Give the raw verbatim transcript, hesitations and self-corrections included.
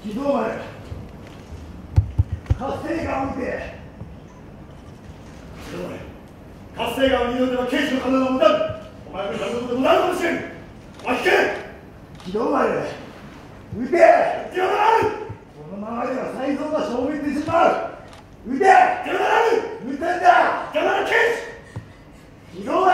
木戸丸、活性眼を打て。 木戸丸、活性眼を握るでは刑事の体を持たぬ。お前がやることでもなるかもしれん。お前引け。 木戸丸、撃て。 木戸丸、 このままでは才蔵が消滅してしまう。撃て。 木戸丸、 撃つんだ。 木戸丸刑事。 木戸丸。